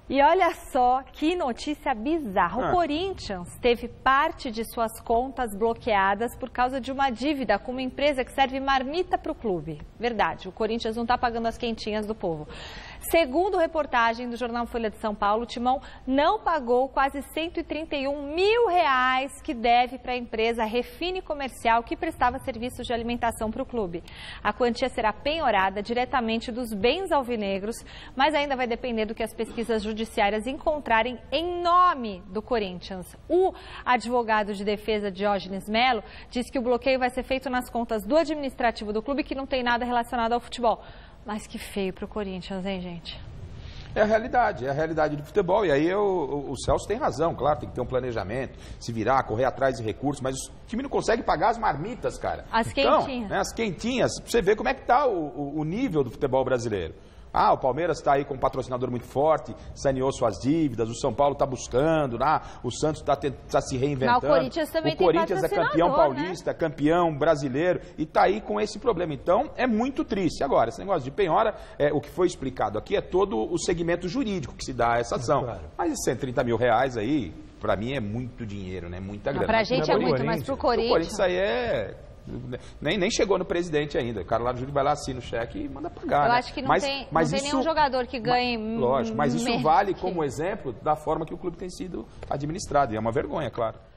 E olha só que notícia bizarra. O Corinthians teve parte de suas contas bloqueadas por causa de uma dívida com uma empresa que serve marmita para o clube. Verdade, o Corinthians não está pagando as quentinhas do povo. Segundo reportagem do jornal Folha de São Paulo, o Timão não pagou quase R$131 mil que deve para a empresa Refine Comercial, que prestava serviços de alimentação para o clube. A quantia será penhorada diretamente dos bens alvinegros, mas ainda vai depender do que as pesquisas judiciárias encontrarem em nome do Corinthians. O advogado de defesa Diógenes Melo diz que o bloqueio vai ser feito nas contas do administrativo do clube, que não tem nada relacionado ao futebol. Mas que feio para o Corinthians, hein, gente? É a realidade do futebol. E aí o Celso tem razão, claro, tem que ter um planejamento, se virar, correr atrás de recursos, mas o time não consegue pagar as marmitas, cara. As quentinhas. Né, as quentinhas, pra você ver como é que tá o nível do futebol brasileiro. O Palmeiras está aí com um patrocinador muito forte, saneou suas dívidas, o São Paulo está buscando, o Santos está se reinventando. Mas o Corinthians também tem patrocinador, é campeão paulista, né? Campeão brasileiro e está aí com esse problema. Então, é muito triste. Agora, esse negócio de penhora, o que foi explicado aqui é todo o segmento jurídico que se dá a essa ação. Claro. Mas esses R$130 mil aí, para mim, é muito dinheiro, né? Muita grana. Pra gente é muito, mas pro Corinthians... O Corinthians aí nem chegou no presidente ainda. O cara lá do Júlio vai lá, assina o cheque e manda pagar. Eu acho que não tem nenhum jogador que ganhe. Lógico, mas isso vale como exemplo da forma que o clube tem sido administrado. E é uma vergonha, claro.